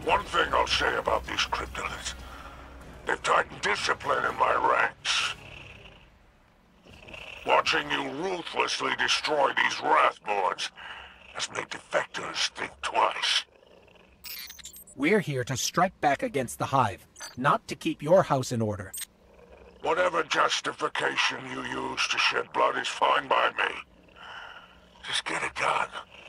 One thing I'll say about these Cryptoliths. They've tightened discipline in my ranks. Watching you ruthlessly destroy these Wrathborns has made defectors think twice. We're here to strike back against the Hive, not to keep your house in order. Whatever justification you use to shed blood is fine by me. Just get it done.